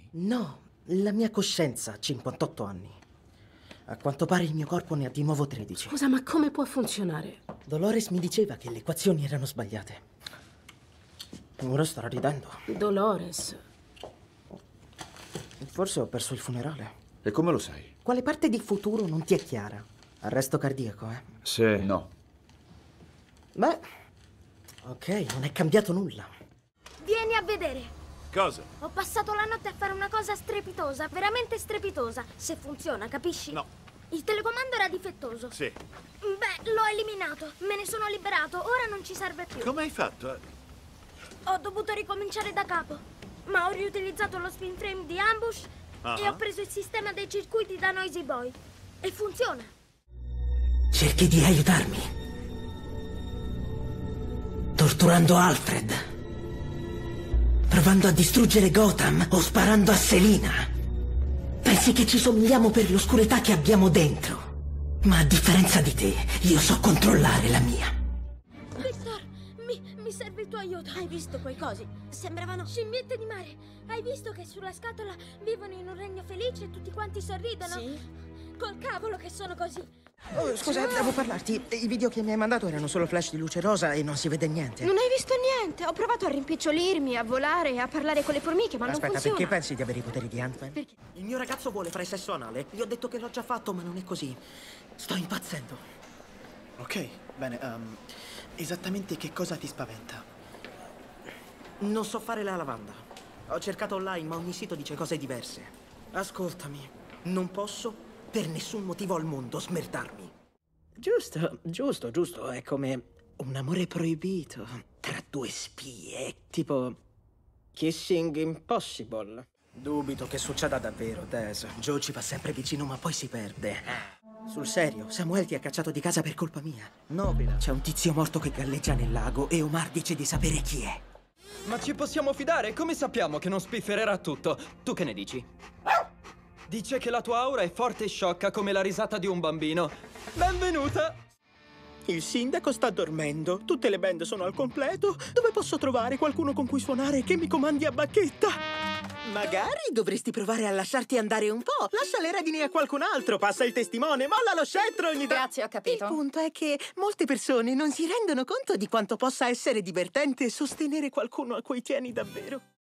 No, la mia coscienza ha 58 anni. A quanto pare il mio corpo ne ha di nuovo 13. Scusa, ma come può funzionare? Dolores mi diceva che le equazioni erano sbagliate. Ora starà ridendo. Dolores. Forse ho perso il funerale. E come lo sai? Quale parte di futuro non ti è chiara? Arresto cardiaco, eh? Sì. No. Beh, ok, non è cambiato nulla. Vieni a vedere. Cosa? Ho passato la notte a fare una cosa strepitosa, veramente strepitosa. Se funziona, capisci? No. Il telecomando era difettoso. Sì. Beh, l'ho eliminato. Me ne sono liberato. Ora non ci serve più. Come hai fatto? Ho dovuto ricominciare da capo. Ma ho riutilizzato lo spin frame di Ambush e ho preso il sistema dei circuiti da Noisy Boy. E funziona. Cerchi di aiutarmi. Torturando Alfred. Provando a distruggere Gotham o sparando a Selina. Pensi che ci somigliamo per l'oscurità che abbiamo dentro. Ma a differenza di te, io so controllare la mia. Victor, mi serve il tuo aiuto. Hai visto quei cosi? Sembravano scimmiette di mare. Hai visto che sulla scatola vivono in un regno felice e tutti quanti sorridono? Sì. Col cavolo che sono così. Oh, scusa, devo parlarti. I video che mi hai mandato erano solo flash di luce rosa e non si vede niente. Non hai visto niente. Ho provato a rimpicciolirmi, a volare, a parlare con le formiche, ma non Aspetta, funziona. perché pensi di avere i poteri di Ant-Man? Perché? Il mio ragazzo vuole fare sesso anale. Gli ho detto che l'ho già fatto, ma non è così. Sto impazzendo. Ok, bene, esattamente che cosa ti spaventa? Non so fare la lavanda. Ho cercato online, ma ogni sito dice cose diverse. Ascoltami, non posso, per nessun motivo al mondo, smerdarmi. Giusto. È come un amore proibito tra due spie. Tipo Kissing Impossible. Dubito che succeda davvero, Tess. Joe ci va sempre vicino, ma poi si perde. Sul serio, Samuel ti ha cacciato di casa per colpa mia. Nobile. C'è un tizio morto che galleggia nel lago e Omar dice di sapere chi è. Ma ci possiamo fidare? Come sappiamo che non spiffererà tutto? Tu che ne dici? Dice che la tua aura è forte e sciocca come la risata di un bambino. Benvenuta! Il sindaco sta dormendo, tutte le band sono al completo. Dove posso trovare qualcuno con cui suonare che mi comandi a bacchetta? Magari dovresti provare a lasciarti andare un po'. Lascia le redini a qualcun altro, passa il testimone, molla lo scettro ogni Grazie, ho capito. Il punto è che molte persone non si rendono conto di quanto possa essere divertente sostenere qualcuno a cui tieni davvero.